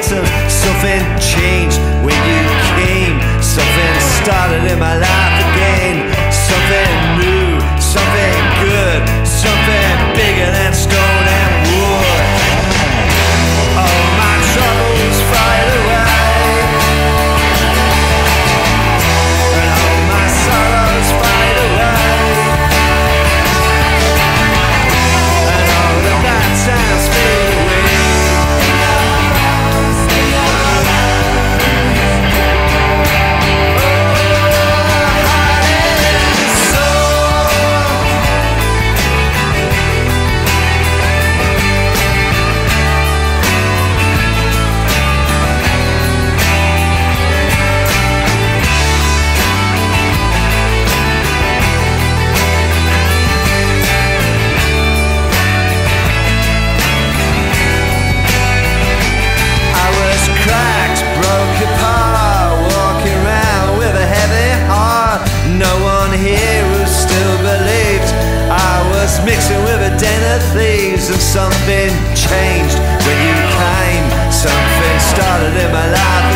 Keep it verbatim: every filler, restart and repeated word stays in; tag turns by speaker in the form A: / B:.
A: answers. Something changed when you came. Something started in my life again. Something new, something good, something bigger than stone and wood. All my troubles fade away, and all my sorrows fade away, and all the bad times fade away. Mixing with a den of thieves, and something changed when you came. Something started in my life